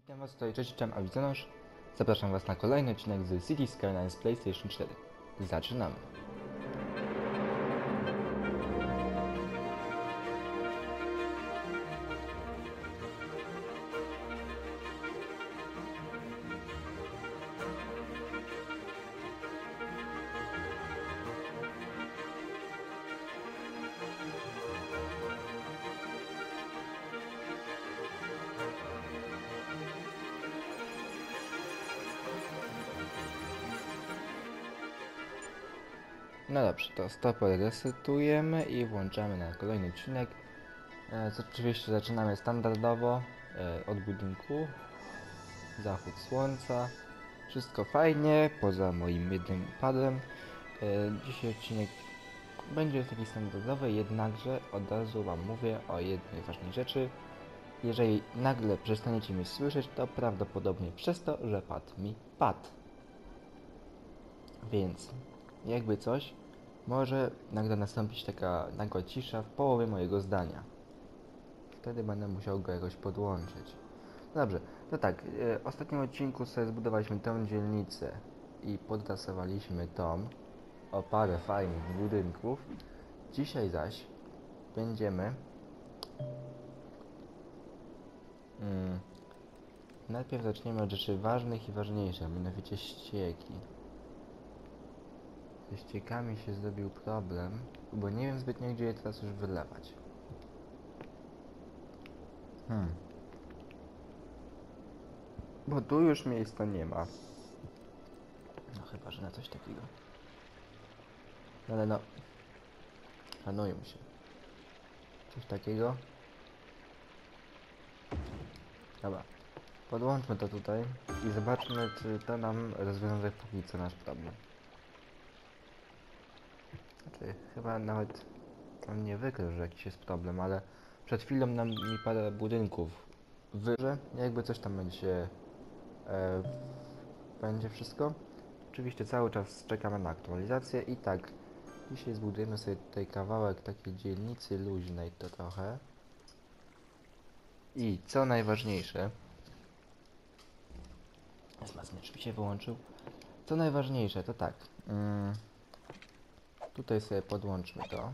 Witam was tutaj, cześć, jestem Awizonosz. Zapraszam was na kolejny odcinek z Cities Skylines PlayStation 4. Zaczynamy. No dobrze, to stoper resetujemy i włączamy na kolejny odcinek. Oczywiście zaczynamy standardowo od budynku. Zachód słońca. Wszystko fajnie, poza moim jednym padem. Dzisiaj odcinek będzie taki standardowy, jednakże od razu wam mówię o jednej ważnej rzeczy. Jeżeli nagle przestaniecie mnie słyszeć, to prawdopodobnie przez to, że pad mi padł. Więc jakby coś, może nagle nastąpić taka nagła cisza w połowie mojego zdania. Wtedy będę musiał go jakoś podłączyć. Dobrze, to tak, w ostatnim odcinku sobie zbudowaliśmy tą dzielnicę i podtasowaliśmy o parę fajnych budynków. Dzisiaj zaś będziemy najpierw zaczniemy od rzeczy ważnych i ważniejszych, mianowicie ścieki. Ze ściekami się zrobił problem, bo nie wiem zbytnio gdzie je teraz już wylewać. Bo tu już miejsca nie ma. No chyba, że na coś takiego. Ale no, szanują się. Coś takiego. Dobra, podłączmy to tutaj i zobaczmy, czy to nam rozwiąże póki co nasz problem. Znaczy, chyba nawet on nie wykrył, że jakiś jest problem, ale przed chwilą mi parę budynków wyże, jakby coś tam będzie wszystko. Oczywiście cały czas czekamy na aktualizację i tak, dzisiaj zbudujemy sobie tutaj kawałek takiej dzielnicy luźnej to trochę. I co najważniejsze, wzmacniacz mi się wyłączył. Co najważniejsze to tak, tutaj sobie podłączmy to.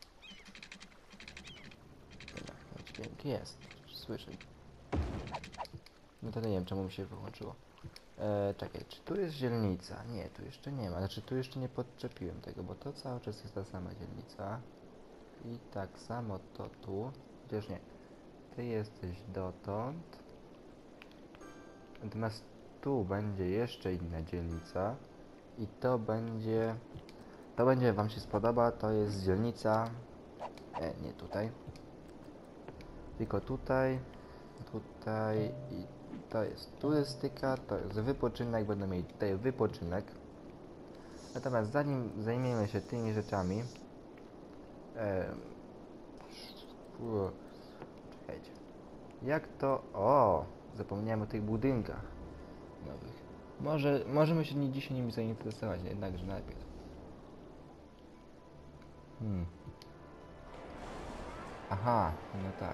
Dźwięk jest, słyszę. No to nie wiem czemu mi się wyłączyło. Czekaj, czy tu jest dzielnica? Nie, tu jeszcze nie ma. Znaczy tu jeszcze nie podczepiłem tego, bo to cały czas jest ta sama dzielnica. I tak samo to tu. Chociaż nie. Ty jesteś dotąd. Natomiast tu będzie jeszcze inna dzielnica. I to będzie... To będzie wam się spodoba. To jest dzielnica... nie tutaj. Tylko tutaj. Tutaj i to jest turystyka, to jest wypoczynek, będą mieli tutaj wypoczynek. Natomiast zanim zajmiemy się tymi rzeczami, czekajcie, jak to, zapomniałem o tych budynkach nowych. Możemy się dzisiaj nimi zainteresować, jednakże najpierw. Aha, no tak.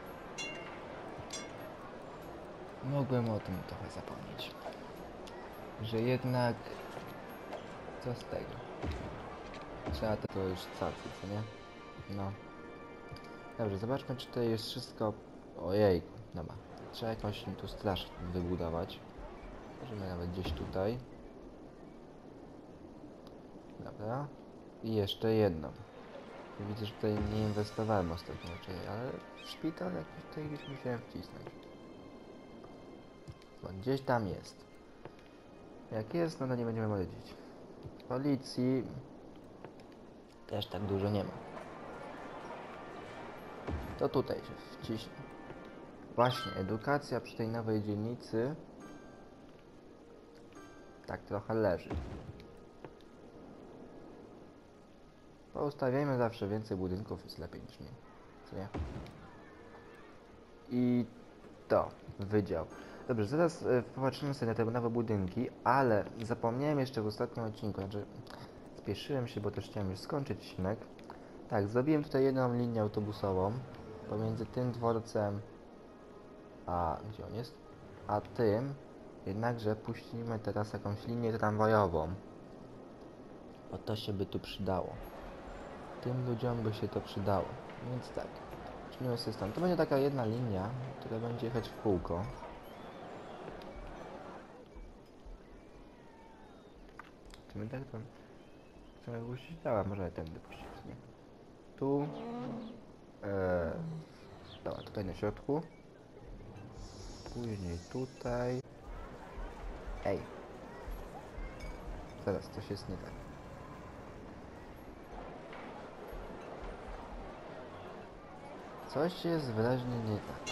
Mogłem o tym trochę zapomnieć. Że jednak... Co z tego? Trzeba to już cacy, co nie? No. Dobrze, zobaczmy czy to jest wszystko... Ojej, dobra. Trzeba jakąś tu straż wybudować. Możemy nawet gdzieś tutaj. Dobra. I jeszcze jedną. Widzę, że tutaj nie inwestowałem ostatnio, ale w szpital jakiś tutaj gdzieś musiałem wcisnąć. Bo gdzieś tam jest. Jak jest, no to nie będziemy marudzić. Policji też tak dużo nie ma. To tutaj się wciśnie. Właśnie, edukacja przy tej nowej dzielnicy tak trochę leży. Poustawiajmy zawsze więcej budynków, jest lepiej niż mniej. Co nie? I to, wydział. Dobrze, zaraz popatrzymy sobie na te nowe budynki, ale zapomniałem jeszcze w ostatnim odcinku, znaczy spieszyłem się, bo też chciałem już skończyć odcinek. Tak, zrobiłem tutaj jedną linię autobusową pomiędzy tym dworcem, a gdzie on jest? A tym jednakże puścimy teraz jakąś linię tramwajową. Bo to się by tu przydało. Tym ludziom by się to przydało. Więc tak. Czynimy system. To będzie taka jedna linia, która będzie jechać w kółko. Czy my tak tam chcemy puścić? Dobra, może tędy puścić. Nie? Tu. Dobra, tutaj na środku. Później tutaj. Ej. Zaraz, coś jest nie tak. Coś jest wyraźnie nie tak.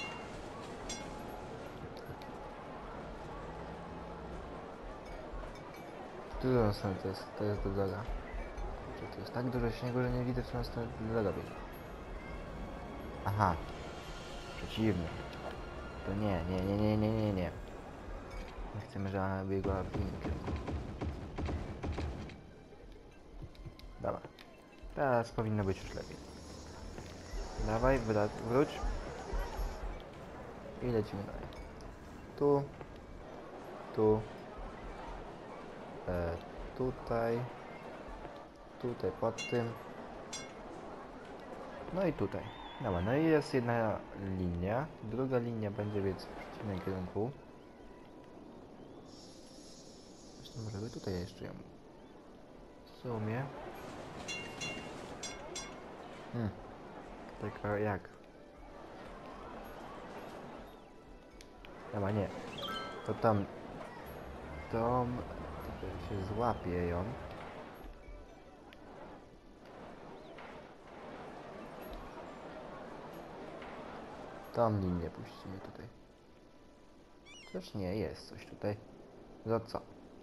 W którą stronę to jest droga? Kurczę, to jest tak dużo śniegu, że nie widzę, w którą stronę droga biegnie. Aha. Przeciwny. To nie. Nie chcemy, żeby ona biegła w innym kierunku. Dobra. Teraz powinno być już lepiej. Dawaj, wróć. I lecimy dalej. Tu. Tutaj. Tutaj pod tym. No i tutaj. Dobra, no i jest jedna linia. Druga linia będzie więc w przeciwnym kierunku. Zresztą może by tutaj jeszcze ją... W sumie... Taka jak? Dobra, nie. To tam... To się złapie ją. Tą linię puścimy tutaj. Chociaż nie, jest coś tutaj. Za co?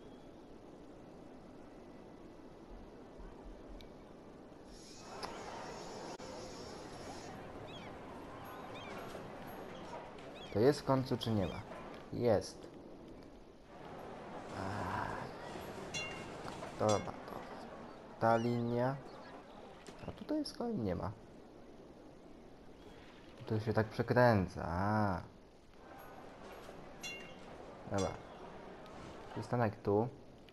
To jest w końcu, czy nie ma? Jest. Dobra, to ta linia. A tutaj z kolei nie ma. To się tak przekręca. Dobra. Przystanek tu.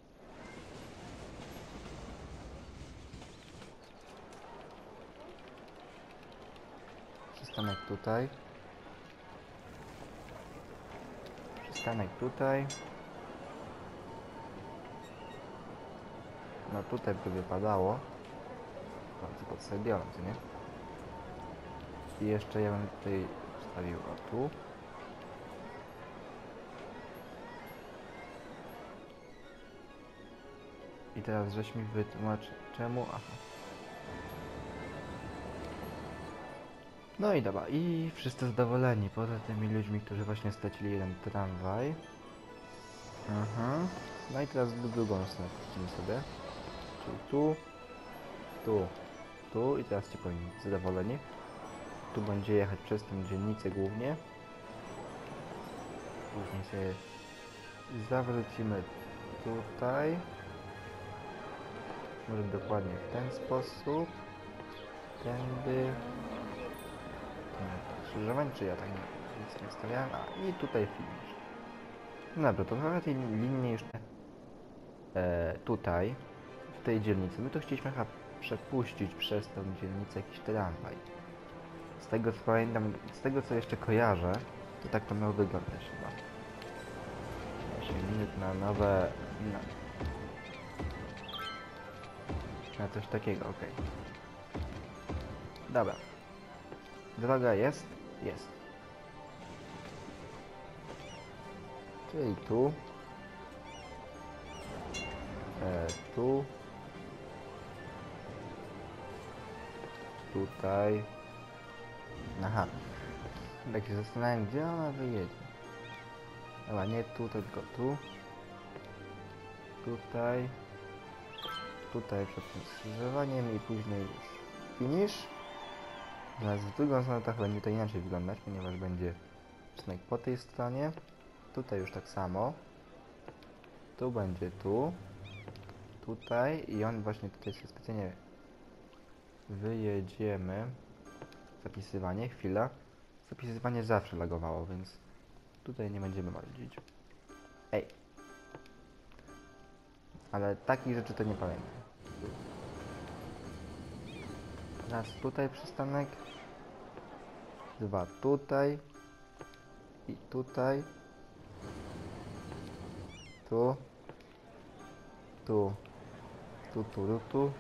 Przystanek tutaj. Przystanek tutaj. No tutaj by wypadało. Bardzo podstawione, co nie? I jeszcze ja bym tutaj wstawił o tu. I teraz żeś mi wytłumaczy czemu. Aha. No i dobra, i wszyscy zadowoleni, poza tymi ludźmi, którzy właśnie stracili jeden tramwaj. No i teraz w drugą stronę puścimy sobie. Czyli tu i teraz ci powinni być zadowoleni. Tu będzie jechać przez tę dzielnicę głównie. Później sobie zawrócimy tutaj. Może dokładnie w ten sposób. Tędy. Skrzyżowań, czy ja tak nic nie stawiałem? A i tutaj finish. No dobra, to trochę tej linii już tutaj, w tej dzielnicy. My to chcieliśmy chyba przepuścić przez tą dzielnicę jakiś tramwaj. Z tego co pamiętam, z tego co jeszcze kojarzę, to tak to miało wyglądać chyba. 8 minut na nowe... Na coś takiego, ok. Dobra. Droga jest? Jest. Czyli tu. Tu. Tutaj. Aha. Tak się zastanawiam, gdzie ona wyjedzie. Dobra, nie tu, tylko tu. Tutaj. Tutaj przed tym skrzyżowaniem i później już finish. Natomiast w drugą stronę to będzie to inaczej wyglądać, ponieważ będzie przystanek po tej stronie. Tutaj już tak samo. Tu będzie tu. Tutaj i on właśnie tutaj się specjalnie wyjedziemy. Zapisywanie, chwila. Zapisywanie zawsze lagowało, więc Tutaj nie będziemy marudzić. Ej. Ale takich rzeczy to nie pamiętam. Raz tutaj przystanek. 2 tutaj. I tutaj. Tu. Tu. Tu.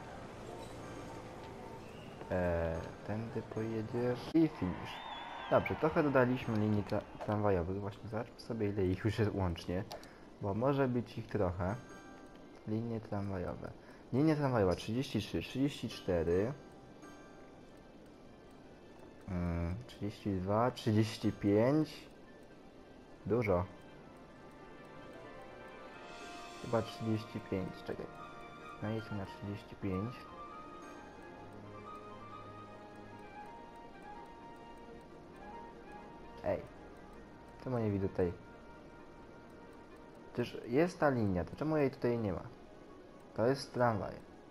Tędy pojedziesz. I finish. Dobrze, trochę dodaliśmy linii tramwajowych. Właśnie zobaczmy sobie, ile ich już jest łącznie. Bo może być ich trochę. Linie tramwajowe. Linia tramwajowa 33, 34. 32, 35. Dużo. Chyba 35, czekaj. Najedźmy na 35. Ej. Czemu nie widzę tej? Przecież jest ta linia, to czemu jej tutaj nie ma? To jest tramwaj.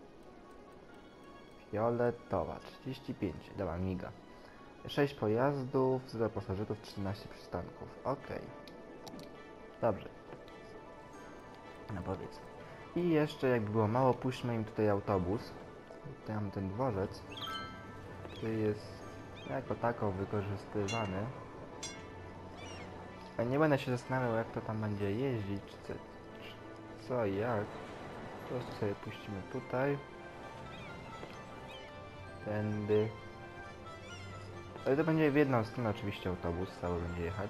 Fioletowa, 35. Dobra, miga. 6 pojazdów, 0 pasażerów, 13 przystanków. Ok. Dobrze. No powiedz. I jeszcze jakby było mało, puśćmy im tutaj autobus. Tutaj mamy ten dworzec, który jest jako tako wykorzystywany. A nie będę się zastanawiał, jak to tam będzie jeździć, czy co i jak. Po prostu sobie puścimy tutaj. Tędy. Ale to będzie w jedną stronę oczywiście autobus, cały będzie jechać.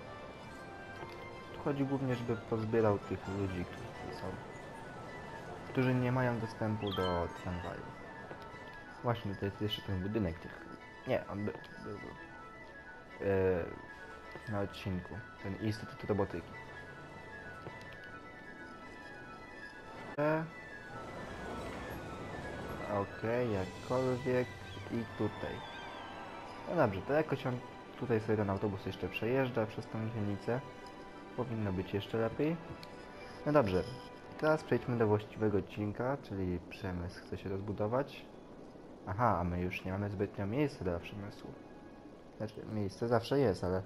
Tu chodzi głównie, żeby pozbierał tych ludzi, którzy są, którzy nie mają dostępu do tramwaju. Właśnie, tutaj jest jeszcze ten budynek tych... Nie, on był na odcinku. Ten Instytut Robotyki. Okej, jakkolwiek. I tutaj. No dobrze, to jakoś on tutaj sobie ten autobus jeszcze przejeżdża przez tą dzielnicę. Powinno być jeszcze lepiej. No dobrze, teraz przejdźmy do właściwego odcinka, czyli przemysł chce się rozbudować. Aha, a my już nie mamy zbytnio miejsca dla przemysłu. Znaczy, miejsce zawsze jest, ale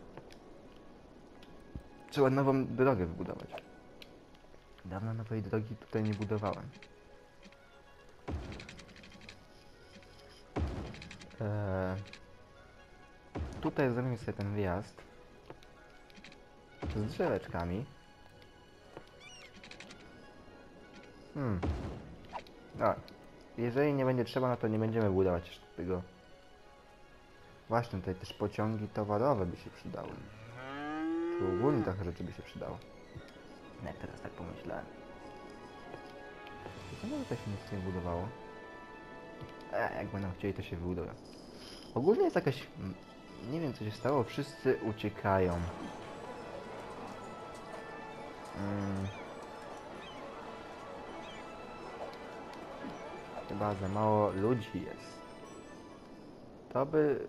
trzeba nową drogę wybudować. Dawno nowej drogi tutaj nie budowałem. Tutaj zrobimy sobie ten wjazd z drzeweczkami. No, jeżeli nie będzie trzeba, no to nie będziemy budować jeszcze tego. Właśnie, tutaj też pociągi towarowe by się przydały. Tu ogólnie trochę rzeczy by się przydało. Nie, teraz tak pomyślałem. To może to się nic nie budowało? Jak będą chcieli, to się wybuduje. Ogólnie jest jakaś... Nie wiem, co się stało. Wszyscy uciekają. Chyba za mało ludzi jest. To by...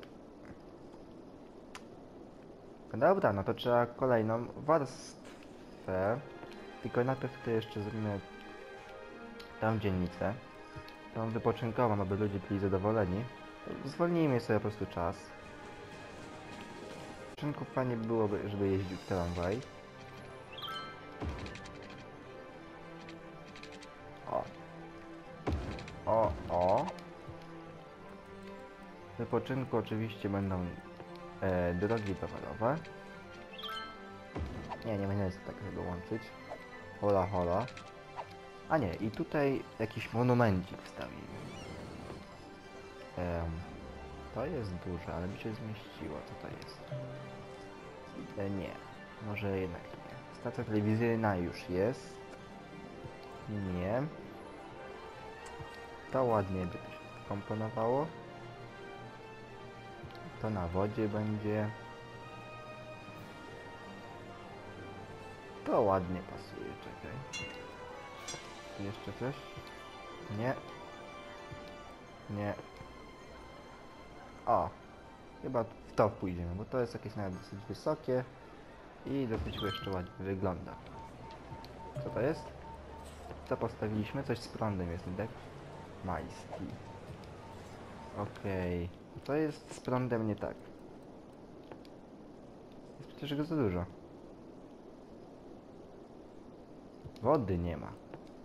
Dobra, no to trzeba kolejną warstwę. Tylko najpierw to jeszcze zrobimy tą dzielnicę. Tą wypoczynkową, aby ludzie byli zadowoleni. Zwolnijmy sobie po prostu czas. Wypoczynku fajnie byłoby, żeby jeździł tramwaj. O. W wypoczynku oczywiście będą drogi towarowe. Nie będę tak tego łączyć. Hola. A nie, i tutaj jakiś monumencik wstawimy. To jest duże, ale by się zmieściło. Co to jest? Nie, może jednak nie. Stacja telewizyjna już jest. Nie. To ładnie by się komponowało. To na wodzie będzie. To ładnie pasuje, czekaj. Jeszcze coś? Nie. O! Chyba w to pójdziemy, bo to jest jakieś nawet dosyć wysokie i dosyć jeszcze ładnie wygląda. Co to jest? Co postawiliśmy? Coś z prądem jest, tak? Majski. Okej. To jest z prądem nie tak. Jest przecież go za dużo. Wody nie ma.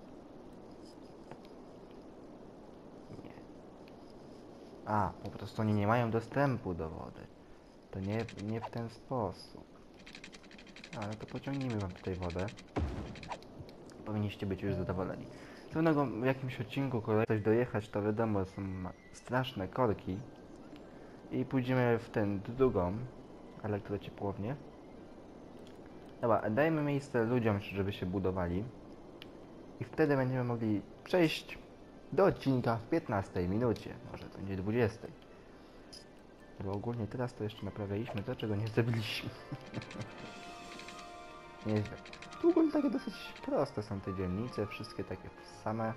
Nie. A, po prostu oni nie mają dostępu do wody. To nie w ten sposób. Ale to pociągnijmy wam tutaj wodę. Powinniście być już zadowoleni. Co innego w jakimś odcinku kolei coś dojechać, to wiadomo, są straszne korki. I pójdziemy w tę drugą elektrociepłownię. Dobra, dajmy miejsce ludziom, żeby się budowali. I wtedy będziemy mogli przejść do odcinka w 15 minucie. Może będzie 20. Bo ogólnie teraz to jeszcze naprawialiśmy to, czego nie zrobiliśmy. Nieźle. Tu ogólnie takie dosyć proste są te dzielnice, wszystkie takie same.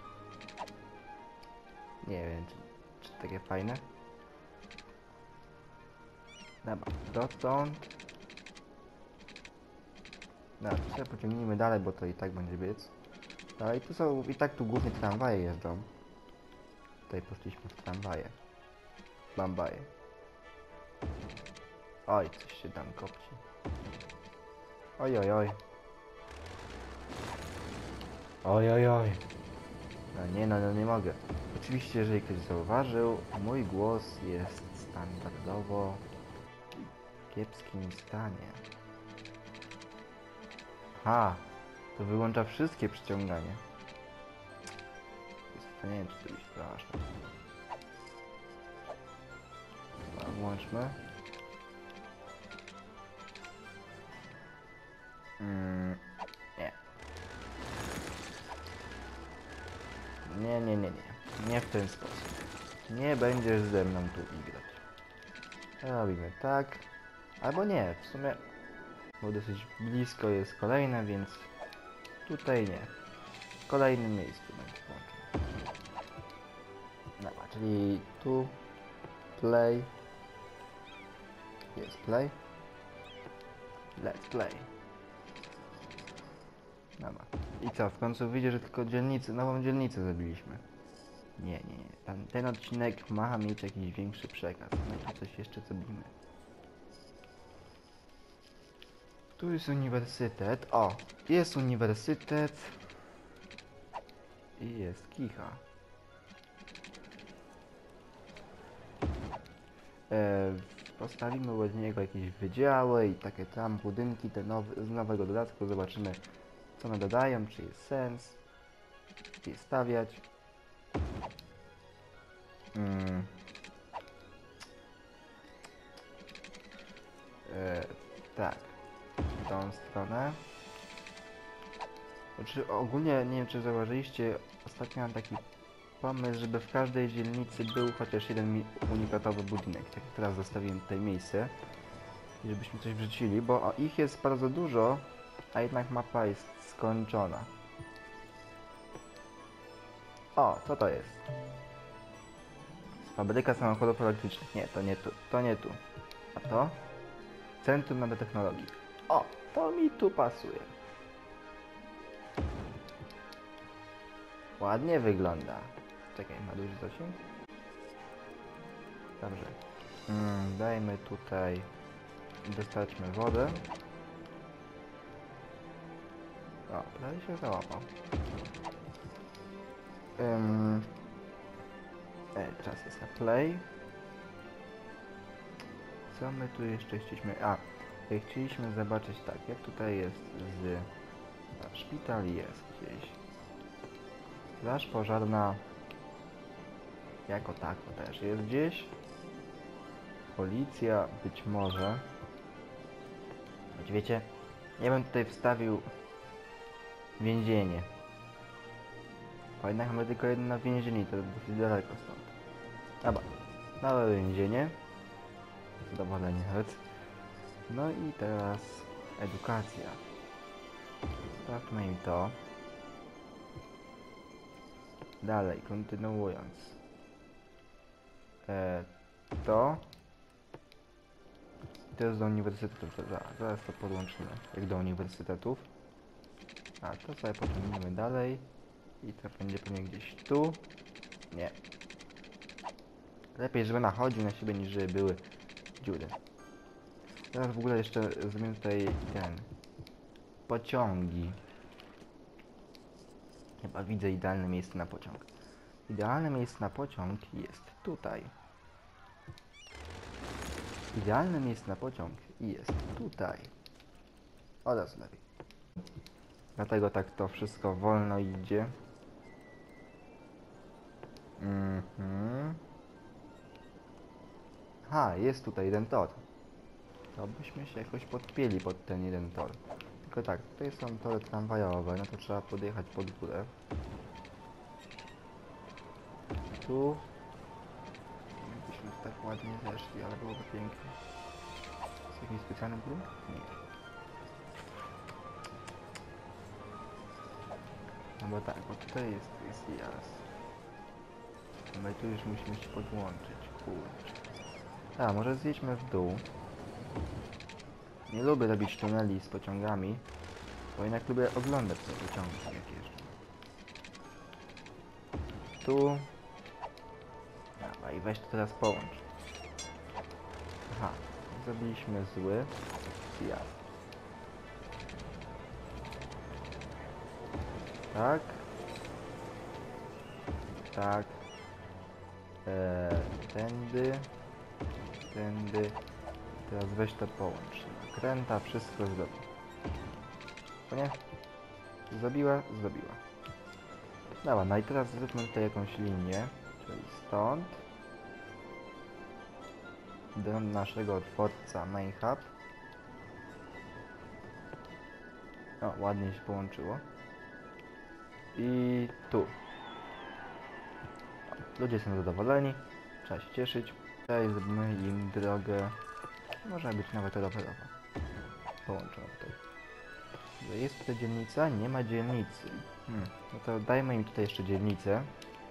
Nie wiem, czy takie fajne. Dobra, dotąd. Dobra, sobie pociągnijmy dalej, bo to i tak będzie biec. Dalej, tu są, i tak tu głównie tramwaje jeżdżą. Tutaj poszliśmy w tramwaje. Bambaje. Oj, coś się tam kopci. Oj, oj, oj. Oj, oj, oj. No nie mogę. Oczywiście, jeżeli ktoś zauważył, mój głos jest standardowo w kiepskim stanie. Ha! To wyłącza wszystkie przyciąganie. To nie wiem, czy to jest straszne. Dobra, włączmy. Nie. Nie. Nie w ten sposób. Nie będziesz ze mną tu igrać. Robimy tak. Albo nie, w sumie. Bo dosyć blisko jest kolejne, więc tutaj nie. W kolejnym miejscu będzie włączone. Dobra, czyli tu play. Jest play. Let's play. Dobra. I co? W końcu wyjdzie, że tylko nową dzielnicę zrobiliśmy. Nie. Ten odcinek ma mieć jakiś większy przekaz. No i tu coś jeszcze zrobimy. Tu jest uniwersytet. O! Jest uniwersytet. I jest kicha. Postawimy od niego jakieś wydziały i takie tam budynki z nowego dodatku. Zobaczymy, co one dodają, czy jest sens je stawiać. Tak, w tą stronę. Znaczy, ogólnie, nie wiem, czy zauważyliście, ostatnio mam taki pomysł, żeby w każdej dzielnicy był chociaż jeden unikatowy budynek. Tak jak teraz zostawiłem tutaj miejsce, i żebyśmy coś wrzucili, bo ich jest bardzo dużo, a jednak mapa jest skończona. O, co to jest? Fabryka samochodów elektrycznych. Nie, to nie tu. To nie tu. A to? Centrum Nanotechnologii. O, to mi tu pasuje. Ładnie wygląda. Czekaj, ma duży zasięg? Dobrze. Dajmy tutaj... Dostarczmy wodę. O, prawie się załapał. Czas jest na play. Co my tu jeszcze chcieliśmy... chcieliśmy zobaczyć tak, jak tutaj jest z... szpital jest gdzieś. Straż pożarna... Jako tako też jest gdzieś. Policja być może. Choć wiecie, ja bym tutaj wstawił więzienie. Bo jednak mamy tylko jedno więzienie, to dosyć daleko stąd. Dobra, małe więzienie. Zadowolenie nawet. No i teraz edukacja. Sprawdźmy im to. Dalej, kontynuując. To jest do uniwersytetów, zaraz to podłączymy, jak do uniwersytetów. A, to sobie pociągniemy dalej. I to będzie pewnie gdzieś tu. Nie. Lepiej, żeby nachodził na siebie, niż żeby były dziury. Teraz w ogóle jeszcze zrobimy tutaj pociągi. Chyba widzę idealne miejsce na pociąg. Idealne miejsce na pociąg jest tutaj. Idealne miejsce na pociąg jest tutaj. Oraz lepiej. Dlatego tak to wszystko wolno idzie. Ha, jest tutaj jeden tor. To byśmy się jakoś podpięli pod ten jeden tor. Tylko tak, tutaj są tory tramwajowe, no to trzeba podjechać pod górę. Tu... Jakbyśmy tak ładnie zeszli, ale byłoby pięknie. Jest jakiś specjalny grunt? Nie. No bo tak, bo tutaj jest jazd. No i tu już musimy się podłączyć, kurczę. A, może zjedźmy w dół. Nie lubię robić tuneli z pociągami, bo jednak lubię oglądać te pociągi, jak jeżdżą. Tu... Dobra, i weź to teraz połącz. Aha, zrobiliśmy zły zjazd. Tak. Tak. Tędy. Tędy. Teraz weź to połącz. Kręta, wszystko zrobi. To nie? Zrobiła? Zrobiła. Dobra, no i teraz zróbmy tutaj jakąś linię. Czyli stąd do naszego dworca Main Hub. O, ładnie się połączyło. I tu. Ludzie są zadowoleni. Trzeba się cieszyć. Tutaj zrobimy im drogę. Może być nawet rowerowa. Połączona tutaj. Jest tutaj dzielnica? Nie ma dzielnicy. No to dajmy im tutaj jeszcze dzielnicę.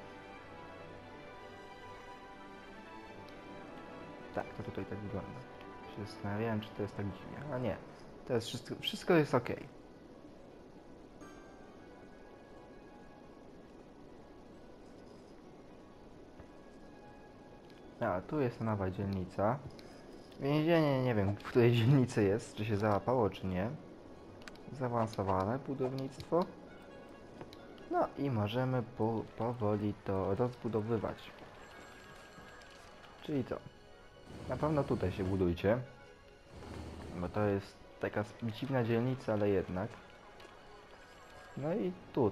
Tak, to tutaj tak wygląda. Się zastanawiałem, czy to jest tak dziwnie. A nie. To jest wszystko jest ok. A, tu jest nowa dzielnica. Więzienie, nie wiem, w której dzielnicy jest, czy się załapało, czy nie. Zaawansowane budownictwo. No i możemy powoli to rozbudowywać. Czyli co? Na pewno tutaj się budujcie. Bo to jest taka dziwna dzielnica, ale jednak. No i tu.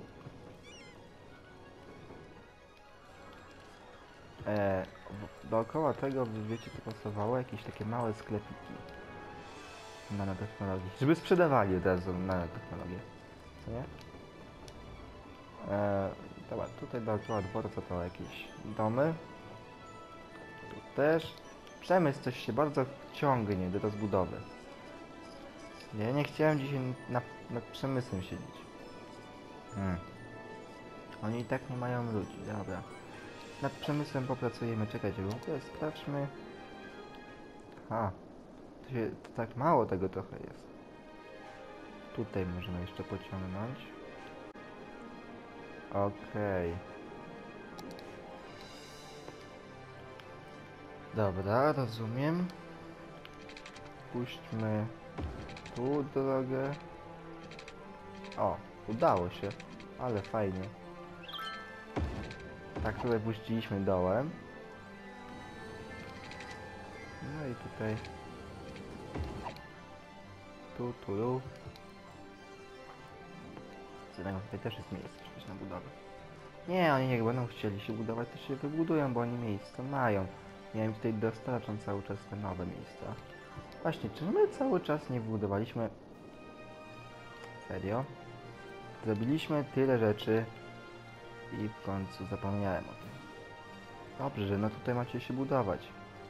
Dookoła tego, wiecie, co pasowało? Jakieś takie małe sklepiki nanotechnologii. Żeby sprzedawali od razu nanotechnologię. Co nie? Dobra, tutaj dookoła dworca to jakieś domy. Tu też. Przemysł coś się bardzo ciągnie do rozbudowy. Ja nie chciałem dzisiaj nad przemysłem siedzieć. Oni i tak nie mają ludzi, dobra. Nad przemysłem popracujemy, czekajcie, w ogóle sprawdźmy. Ha, to tak mało tego trochę jest. Tutaj możemy jeszcze pociągnąć. Okej. Dobra, rozumiem. Puśćmy tu drogę. O, udało się, ale fajnie. Tak tutaj puściliśmy dołem. No i tutaj. Tu. Tutaj też jest miejsce przecież na budowę. Nie, oni jak będą chcieli się budować, to się wybudują, bo oni miejsce mają. Ja im tutaj dostarczam cały czas te nowe miejsca. Właśnie, czy my cały czas nie wybudowaliśmy... Serio? Zrobiliśmy tyle rzeczy i w końcu zapomniałem o tym. Dobrze, no tutaj macie się budować.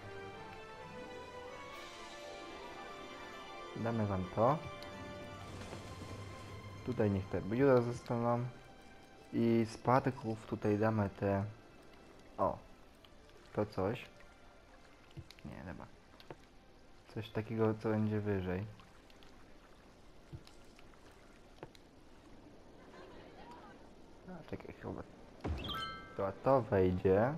Damy wam to. Tutaj niech te biura zostaną. I z patyków tutaj damy te... O! To coś. Nie, chyba. Coś takiego, co będzie wyżej. A, czekaj, chyba. To wejdzie.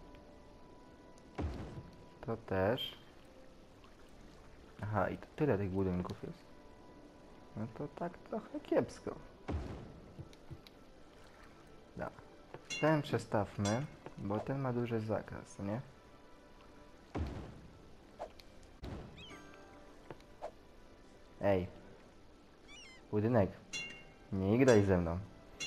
To też. Aha, i to tyle tych budynków jest. No to tak trochę kiepsko. Dobra. Ten przestawmy, bo ten ma duży zakres, nie? Ej. Budynek. Nie graj ze mną.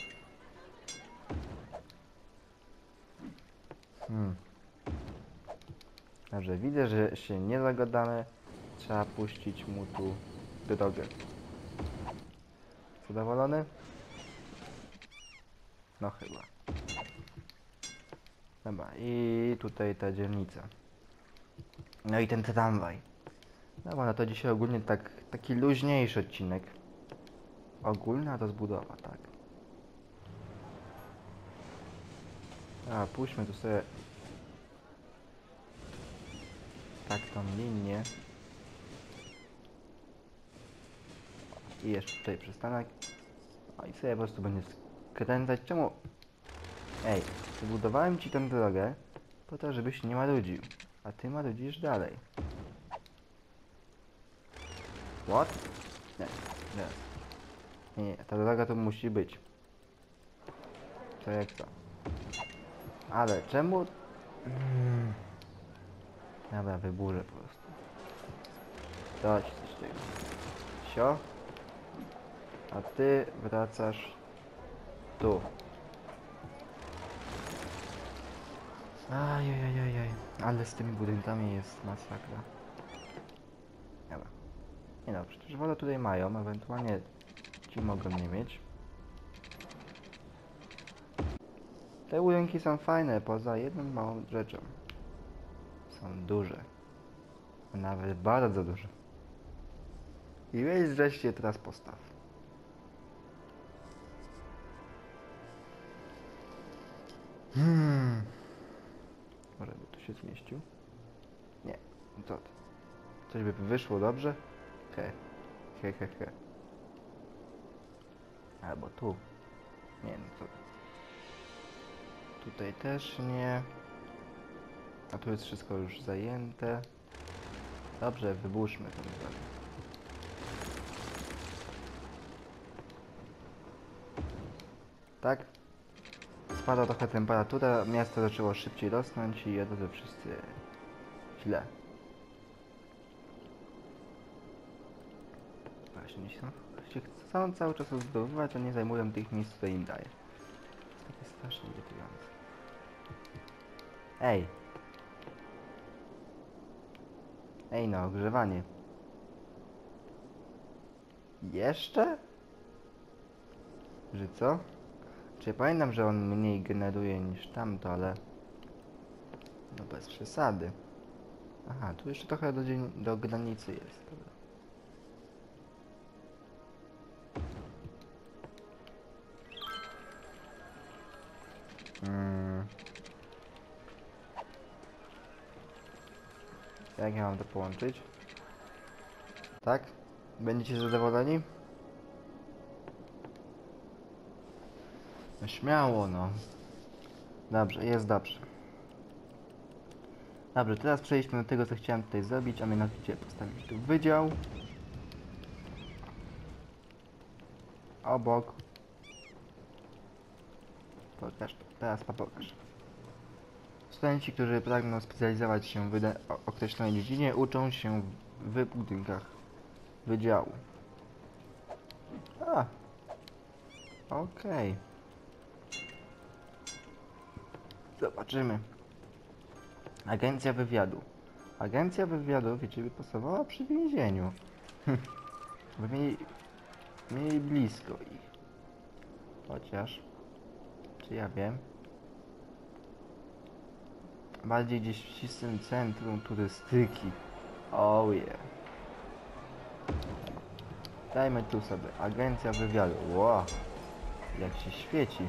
Dobrze, widzę, że się nie zagadamy. Trzeba puścić mu tu drogę. Zadowolony? No chyba. Dobra, i tutaj ta dzielnica. No i ten tramwaj. Dobra, no to dzisiaj ogólnie taki luźniejszy odcinek. Ogólna rozbudowa, tak. A, puśćmy tu sobie tak tą linię. I jeszcze tutaj przystanek. No i sobie po prostu będzie skręcać. Czemu? Ej, wybudowałem ci tę drogę po to, żebyś nie marudził. A ty marudzisz dalej. What? Nie, nie. Nie, ta droga tu musi być. To jak co? Ale czemu? Dobra, wyburzę po prostu. Dać coś tego. Sio. A ty wracasz tu. Ajajajajaj. Ale z tymi budynkami jest masakra. Dobra. Nie no, przecież wodę tutaj mają, ewentualnie ci mogą nie mieć. Te budynki są fajne, poza jedną małą rzeczą. Są duże. Nawet bardzo duże. I weź wreszcie teraz postaw. Może by tu się zmieścił? Nie. Co to? Coś by wyszło dobrze? He. He, he, he. Albo tu. Nie, no to... Tutaj też nie. A tu jest wszystko już zajęte. Dobrze, wyburzmy tę drogę. Tak? Spada trochę temperatura, miasto zaczęło szybciej rosnąć i jadą wszyscy źle. Właśnie, się chcą cały czas rozbudowywać, a nie zajmują tych miejsc, które im daje. To jest strasznie irytujące. Ej! Ej no, ogrzewanie. Jeszcze? Że co? Czy ja pamiętam, że on mniej generuje niż tamto, ale... No bez przesady. Aha, tu jeszcze trochę do granicy jest. Dobra. Jak ja mam to połączyć? Tak? Będziecie zadowoleni? No śmiało, no. Dobrze, jest dobrze. Dobrze, teraz przejdźmy do tego, co chciałem tutaj zrobić, a mianowicie postawić tu wydział. Obok. Pokaż to. Teraz pokaż. Studenci, którzy pragną specjalizować się w określonej dziedzinie, uczą się w budynkach wydziału. A. Okej. Zobaczymy. Agencja wywiadu. Agencja wywiadu, wiecie, by pasowała przy więzieniu. Bo mieli blisko ich. Chociaż... Czy ja wiem? Bardziej gdzieś w ścisłym centrum turystyki. Oh yeah. Dajmy tu sobie agencja wywiadu. Wow. Jak się świeci.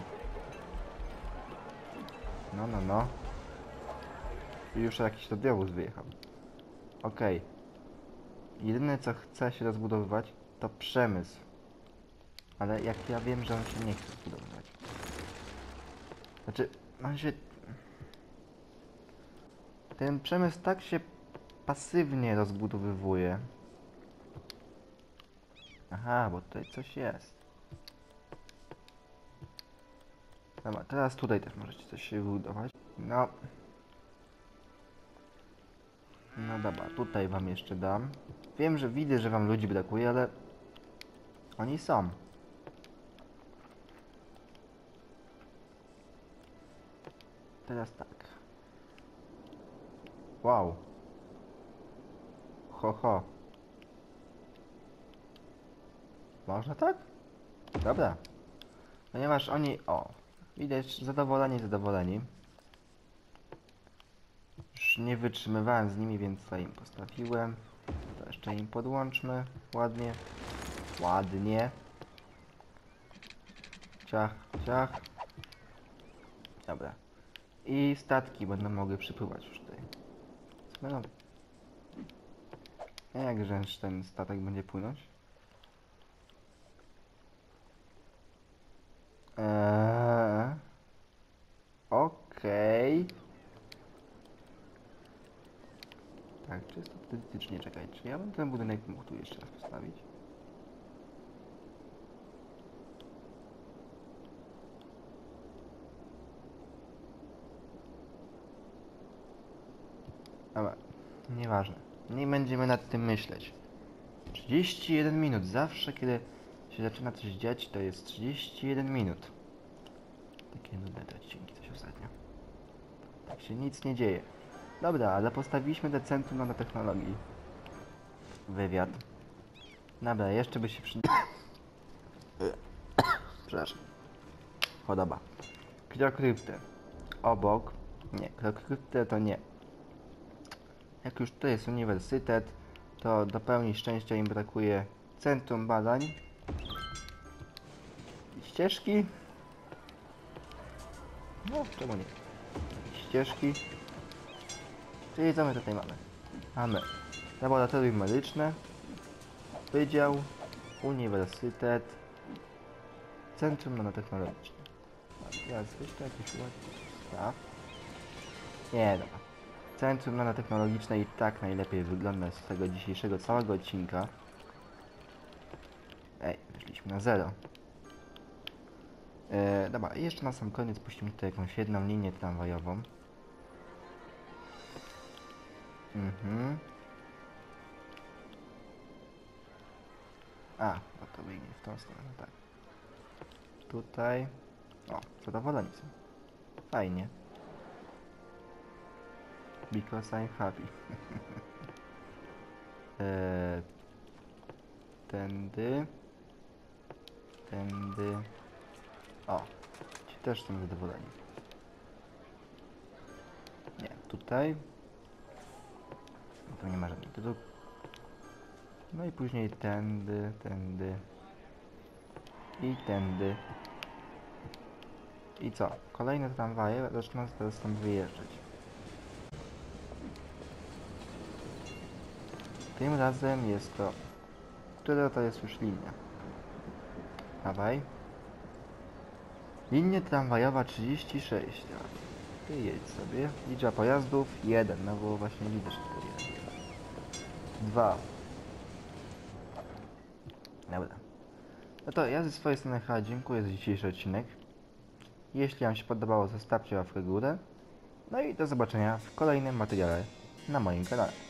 No, no, no. I już jakiś radiowóz wyjechał. Okej. Jedyne co chce się rozbudowywać to przemysł. Ale jak ja wiem, że on się nie chce rozbudowywać. Znaczy, on się... Ten przemysł tak się pasywnie rozbudowywuje. Aha, bo tutaj coś jest. Dobra, teraz tutaj też możecie coś się wybudować. No. No dobra, tutaj wam jeszcze dam. Wiem, że widzę, że wam ludzi brakuje, ale... Oni są. Teraz tak. Wow. Ho, ho. Można tak? Dobra. Ponieważ oni... O. Widać, zadowoleni. Już nie wytrzymywałem z nimi, więc to im postawiłem. To jeszcze im podłączmy. Ładnie. Ładnie. Ciach, ciach. Dobra. I statki będą mogły przypływać już tutaj. No. A jakże ten statek będzie płynąć? Okej. Tak, czysto teoretycznie, czekaj, czy ja bym ten budynek mógł tu jeszcze raz postawić? Dobra, nieważne. Nie będziemy nad tym myśleć. 31 minut. Zawsze, kiedy się zaczyna coś dziać, to jest 31 minut. Takie nudne te odcinki coś ostatnio. Tak się nic nie dzieje. Dobra, ale postawiliśmy do centrum nanotechnologii. Wywiad. Dobra, jeszcze by się Przepraszam. Podoba. Kryokryptę. Obok. Nie, kryokryptę to nie. Jak już to jest uniwersytet, to do pełni szczęścia im brakuje centrum badań. I ścieżki. No, czemu nie? Ścieżki. Czyli co my tutaj mamy? Mamy laboratorium medyczne, wydział, uniwersytet, centrum nanotechnologiczne. Teraz jeszcze jakiś staw. Nie, dobra. Centrum nanotechnologiczne i tak najlepiej wygląda z tego dzisiejszego całego odcinka. Ej, wyszliśmy na 0. Dobra, i jeszcze na sam koniec puścimy tutaj jakąś jedną linię tramwajową. A, no to biegnie w tą stronę, tak. Tutaj. O, zadowoleni są. Fajnie. Because I'm happy. Tędy. Tędy. O, ci też są zadowoleni. Nie, tutaj. Tu nie ma żadnych dróg. No i później tędy, tędy. I tędy. I co? Kolejne tramwaje zaczną teraz stąd wyjeżdżać. Tym razem jest to... Która to jest już linia? Dawaj. Linia tramwajowa 36. Ty jedź sobie. Liczba pojazdów 1. No bo właśnie widzę, że tylko 1. 2. Dobra. No to ja ze swojej strony chyba dziękuję za dzisiejszy odcinek. Jeśli Wam się podobało, zostawcie łapkę w górę. No i do zobaczenia w kolejnym materiale na moim kanale.